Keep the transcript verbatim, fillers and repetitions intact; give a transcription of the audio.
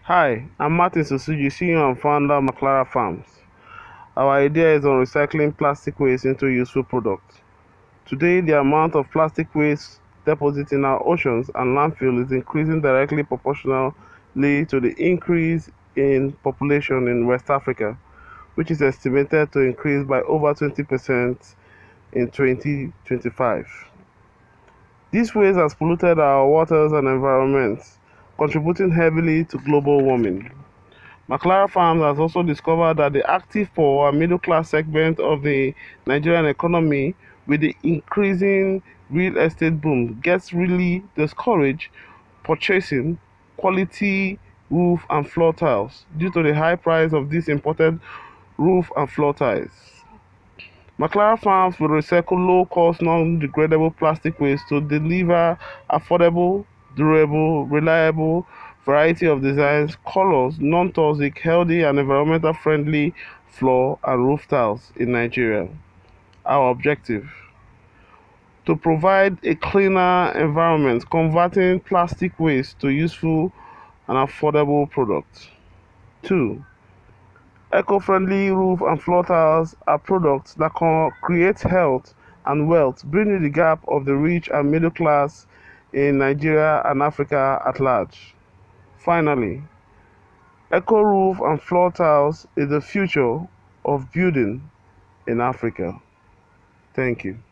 Hi, I'm Martin Sosuji, C E O and founder of Maclara Farms. Our idea is on recycling plastic waste into useful products. Today, the amount of plastic waste deposited in our oceans and landfill is increasing directly proportionally to the increase in population in West Africa, which is estimated to increase by over twenty percent in twenty twenty-five. This waste has polluted our waters and environments, contributing heavily to global warming. Maclara Farms has also discovered that the active poor and middle class segment of the Nigerian economy, with the increasing real estate boom, gets really discouraged purchasing quality roof and floor tiles due to the high price of these imported roof and floor tiles. Maclara Farms will recycle low-cost, non-degradable plastic waste to deliver affordable, durable, reliable variety of designs, colors, non-toxic, healthy, and environmental friendly floor and roof tiles in Nigeria. Our objective: to provide a cleaner environment, converting plastic waste to useful and affordable products. Two, eco-friendly roof and floor tiles are products that can create health and wealth, bridging the gap of the rich and middle class in Nigeria and Africa at large. Finally, eco roof and floor tiles is the future of building in Africa. Thank you.